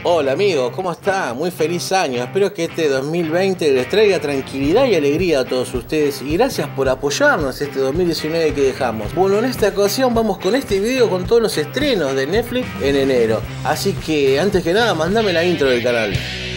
Hola amigos, ¿cómo está? Muy feliz año. Espero que este 2020 les traiga tranquilidad y alegría a todos ustedes. Y gracias por apoyarnos este 2019 que dejamos. Bueno, en esta ocasión vamos con este video con todos los estrenos de Netflix en enero. Así que antes que nada, mandame la intro del canal.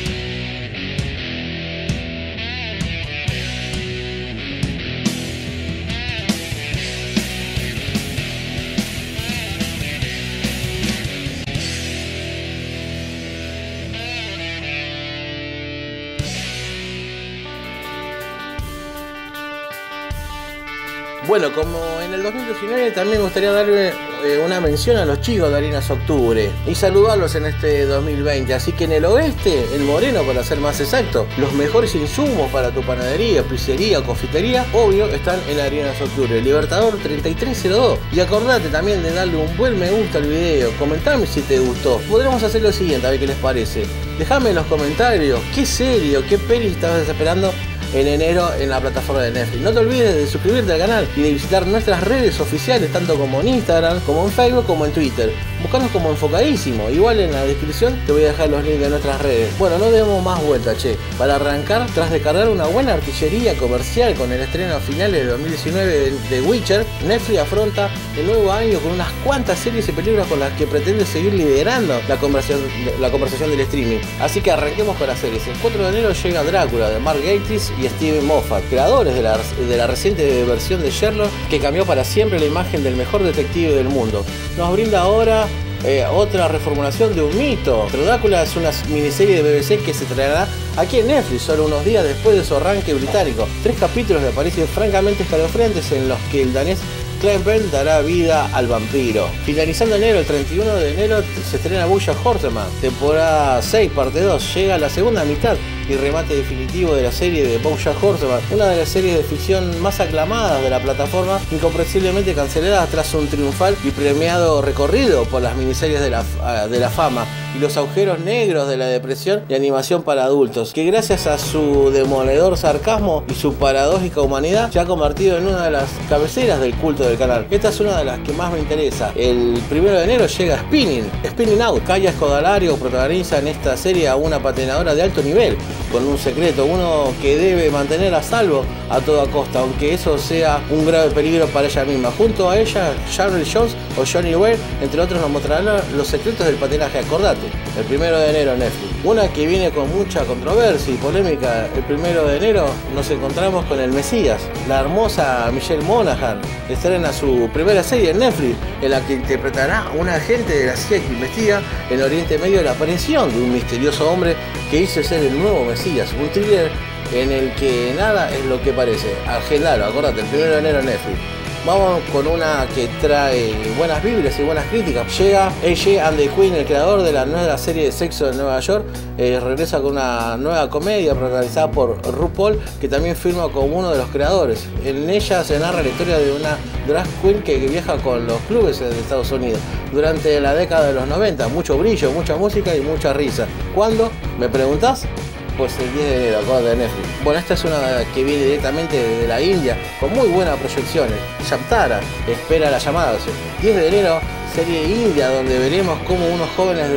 Bueno, como en el 2019 también me gustaría darle una mención a los chicos de Harinas Octubre y saludarlos en este 2020. Así que en el oeste, en Moreno para ser más exacto, los mejores insumos para tu panadería, pizzería o confitería, obvio, están en Harinas Octubre, Libertador 3302. Y acordate también de darle un buen me gusta al video, comentame si te gustó. Podremos hacer lo siguiente, a ver qué les parece. Dejame en los comentarios qué serie o qué peli estabas esperando en enero en la plataforma de Netflix. No te olvides de suscribirte al canal y de visitar nuestras redes oficiales, tanto como en Instagram, como en Facebook, como en Twitter. Buscanos como Enfocadísimo. Igual en la descripción te voy a dejar los links de nuestras redes. Bueno, no demos más vuelta, che. Para arrancar, tras de cargar una buena artillería comercial con el estreno final de 2019 de Witcher, Netflix afronta el nuevo año con unas cuantas series y películas con las que pretende seguir liderando la conversación del streaming. Así que arranquemos con las series. El 4 de enero llega Drácula de Mark Gatiss y Steven Moffat, creadores de la reciente versión de Sherlock que cambió para siempre la imagen del mejor detective del mundo. Nos brinda ahora otra reformulación de un mito. Pero Drácula es una miniserie de BBC que se traerá aquí en Netflix solo unos días después de su arranque británico. 3 capítulos me parecen francamente escalofriantes en los que el danés Clive Bell dará vida al vampiro. Finalizando enero, el 31 de enero se estrena BoJack Horseman, temporada 6, parte 2. Llega la segunda mitad y remate definitivo de la serie de BoJack Horseman, una de las series de ficción más aclamadas de la plataforma, incomprensiblemente cancelada tras un triunfal y premiado recorrido por las miniseries de la fama y los agujeros negros de la depresión y animación para adultos, que gracias a su demoledor sarcasmo y su paradójica humanidad se ha convertido en una de las cabeceras del culto del canal. Esta es una de las que más me interesa. El 1 de enero llega Spinning Out. Kaya Scodelario protagoniza en esta serie a una patinadora de alto nivel con un secreto, uno que debe mantener a salvo a toda costa, aunque eso sea un grave peligro para ella misma. Junto a ella, Charlie Jones o Johnny Ware, entre otros, nos mostrarán los secretos del patinaje. Acordate, el 1 de enero Netflix. Una que viene con mucha controversia y polémica. El 1 de enero nos encontramos con El Mesías. La hermosa Michelle Monaghan estrena su primera serie en Netflix, en la que interpretará a un agente de la CIA que investiga en Oriente Medio la aparición de un misterioso hombre que dice ser el nuevo Mesías. Un thriller en el que nada es lo que parece. Agendalo, acordate, el 1 de enero Netflix. Vamos con una que trae buenas vibras y buenas críticas. Llega AJ and the Queen, el creador de la nueva serie de Sexo en Nueva York. Regresa con una nueva comedia protagonizada por RuPaul, que también firma como uno de los creadores. En ella se narra la historia de una drag queen que viaja con los clubes de Estados Unidos durante la década de los 90. Mucho brillo, mucha música y mucha risa. ¿Cuándo? ¿Me preguntás? Pues el 10 de enero, acá de Netflix. Bueno, esta es una que viene directamente de la India, con muy buenas proyecciones. Yaptara espera la llamada. 10 de enero, serie india, donde veremos cómo unos jóvenes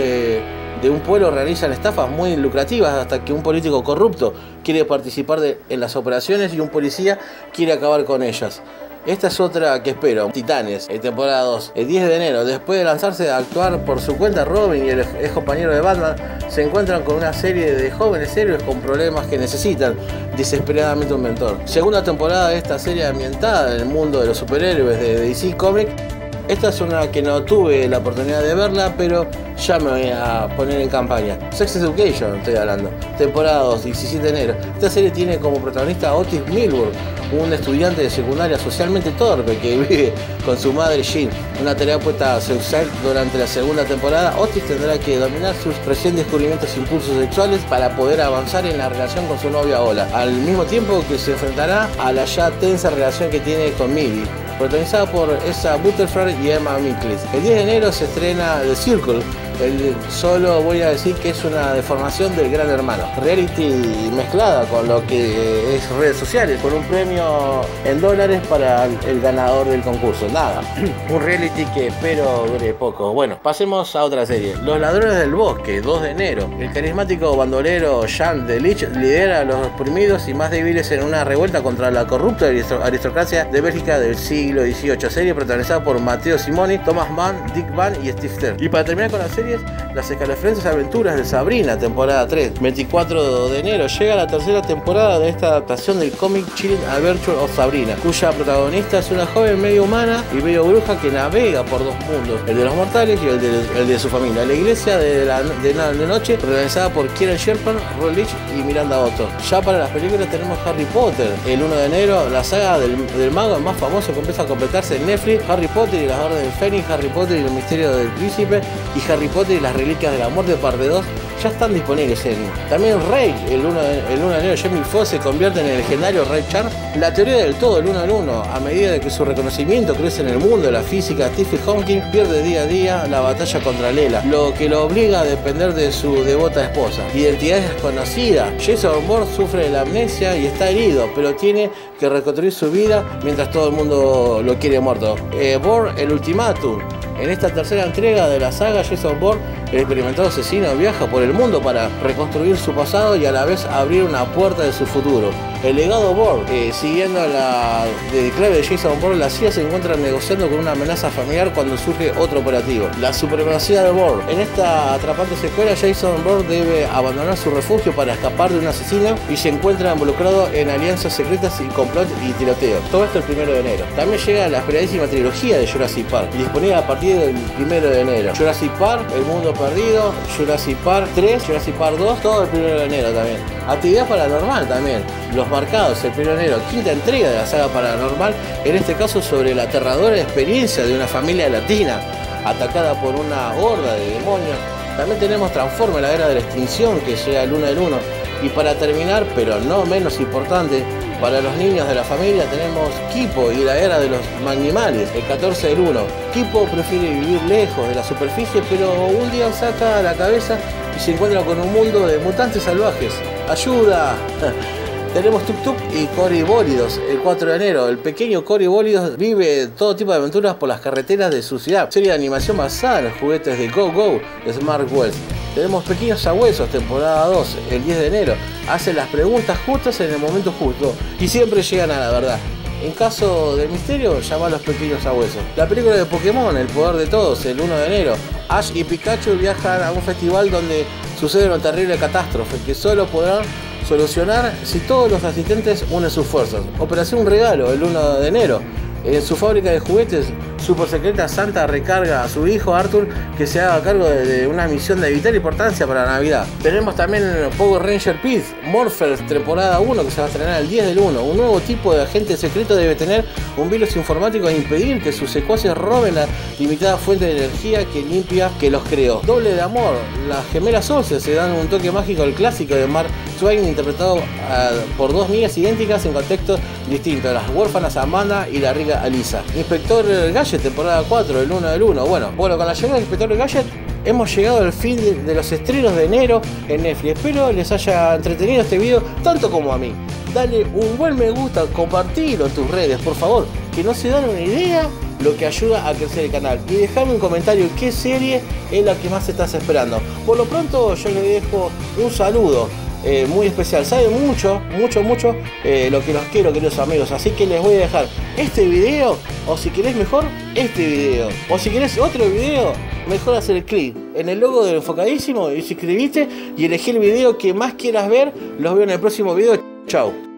de un pueblo realizan estafas muy lucrativas hasta que un político corrupto quiere participar en las operaciones y un policía quiere acabar con ellas. Esta es otra que espero, Titanes, temporada 2. El 10 de enero, después de lanzarse a actuar por su cuenta, Robin y el ex compañero de Batman se encuentran con una serie de jóvenes héroes con problemas que necesitan desesperadamente un mentor. Segunda temporada de esta serie ambientada en el mundo de los superhéroes de DC Comics. Esta es una que no tuve la oportunidad de verla, pero ya me voy a poner en campaña. Sex Education estoy hablando. Temporada 2, 17 de enero. Esta serie tiene como protagonista a Otis Milburn, un estudiante de secundaria socialmente torpe que vive con su madre Jean. Una tarea puesta sexual durante la segunda temporada. Otis tendrá que dominar sus recién descubrimientos e impulsos sexuales para poder avanzar en la relación con su novia Ola, al mismo tiempo que se enfrentará a la ya tensa relación que tiene con Millie, protagonizada por Asa Butterfield y Emma Miklis. El 10 de enero se estrena The Circle, Solo voy a decir que es una deformación del Gran Hermano. Reality mezclada con lo que es redes sociales, con un premio en dólares para el ganador del concurso. Nada, un reality que espero dure poco. Bueno, pasemos a otra serie. Los Ladrones del Bosque, 2 de enero. El carismático bandolero Jean de Lich lidera a los oprimidos y más débiles en una revuelta contra la corrupta aristocracia de Bélgica del siglo XVIII. Serie protagonizada por Matteo Simoni, Thomas Mann, Dick Van y Steve Stern. Y para terminar con las series, las escalofriantes aventuras de Sabrina, temporada 3. 24 de enero llega la tercera temporada de esta adaptación del cómic Chilling Adventures of Sabrina, cuya protagonista es una joven medio humana y medio bruja que navega por dos mundos, el de los mortales y el de su familia. La iglesia de la noche, protagonizada por Kieran Sherpan, Roy Leach y Miranda Otto. Ya para las películas tenemos Harry Potter. El 1 de enero, la saga del mago más famoso que empieza a completarse en Netflix: Harry Potter y las Orden del Fénix, Harry Potter y el misterio del príncipe y Harry Potter y las reliquias de la muerte, parte 2. Ya están disponibles también Rey, el 1 de enero, Jamie Foxx se convierte en el legendario Ray Charles. La teoría del todo, el 1 al 1, a medida de que su reconocimiento crece en el mundo de la física, Stephen Hawking pierde día a día la batalla contra Lela, lo que lo obliga a depender de su devota esposa. Identidad desconocida, Jason Bourne sufre la amnesia y está herido, pero tiene que reconstruir su vida mientras todo el mundo lo quiere muerto. Bourne, el ultimátum. En esta tercera entrega de la saga, Jason Bourne, el experimentado asesino, viaja por el mundo para reconstruir su pasado y a la vez abrir una puerta de su futuro. El legado Bourne, siguiendo la clave de Jason Bourne, la CIA se encuentra negociando con una amenaza familiar cuando surge otro operativo. La supremacía de Bourne. En esta atrapante secuela, Jason Bourne debe abandonar su refugio para escapar de un asesino y se encuentra involucrado en alianzas secretas y complot y tiroteo. Todo esto el 1 de enero. También llega la esperadísima trilogía de Jurassic Park, disponible a partir del 1 de enero. Jurassic Park, El Mundo Perdido, Jurassic Park 3, Jurassic Park 2, todo el 1 de enero también. Actividad Paranormal también. Los Marcados, el 1 de enero, quinta entrega de la saga Paranormal, en este caso sobre la aterradora experiencia de una familia latina atacada por una horda de demonios. También tenemos Transformers, la era de la extinción, que llega el 1 del 1. Y para terminar, pero no menos importante, para los niños de la familia tenemos Kipo y la era de los Magnimales, el 14 del 1. Kipo prefiere vivir lejos de la superficie, pero un día saca la cabeza y se encuentra con un mundo de mutantes salvajes. ¡Ayuda! Tenemos Tuk Tuk y Cory Bólidos, el 4 de enero. El pequeño Cory Bólidos vive todo tipo de aventuras por las carreteras de su ciudad. Serie de animación basada en los juguetes de Go Go de Smart West. Tenemos Pequeños Sabuesos, temporada 2, el 10 de enero. Hacen las preguntas justas en el momento justo y siempre llegan a la verdad. En caso de misterio, llama a los Pequeños Sabuesos. La película de Pokémon, El Poder de Todos, el 1 de enero. Ash y Pikachu viajan a un festival donde sucede una terrible catástrofe que solo podrán solucionar si todos los asistentes unen sus fuerzas. Operación Regalo, el 1 de enero. En su fábrica de juguetes super secreta, Santa recarga a su hijo Arthur que se haga cargo de una misión de vital importancia para la Navidad. Tenemos también Power Ranger Pit, Morphers, temporada 1, que se va a estrenar el 10 del 1. Un nuevo tipo de agente secreto debe tener un virus informático e impedir que sus secuaces roben la limitada fuente de energía que los creó. Doble de amor, las gemelas Olsen se dan un toque mágico al clásico de Mark Twain, interpretado por dos niñas idénticas en contextos distintos, las huérfanas Amanda y la rica Alisa. Inspector Gadget, temporada 4, el 1 del 1. Bueno, con la llegada del Inspector Gadget hemos llegado al fin de los estrenos de enero en Netflix. Espero les haya entretenido este video tanto como a mí. Dale un buen me gusta, compartilo en tus redes, por favor, que no se dan una idea lo que ayuda a crecer el canal. Y dejame un comentario qué serie es la que más estás esperando. Por lo pronto yo les dejo un saludo muy especial. Saben mucho lo que los quiero, queridos amigos. Así que les voy a dejar este video, o si querés mejor, este video, o si querés otro video, mejor hacer clic en el logo del Enfocadísimo y suscribiste y elegí el video que más quieras ver. Los veo en el próximo video. Chao.